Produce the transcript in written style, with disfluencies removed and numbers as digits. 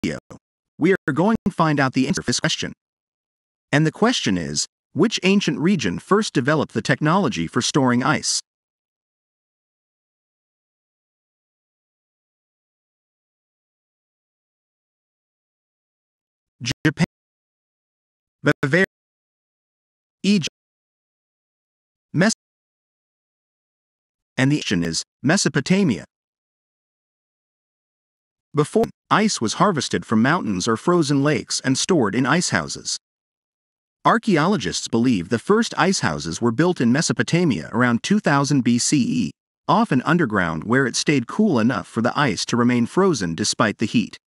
we are going to find out the answer to this question. And the question is, which ancient region first developed the technology for storing ice? Japan, Bavaria, Egypt, Mesopotamia, and the question is Mesopotamia. Before, ice was harvested from mountains or frozen lakes and stored in ice houses. Archaeologists believe the first ice houses were built in Mesopotamia around 2000 BCE, often underground where it stayed cool enough for the ice to remain frozen despite the heat.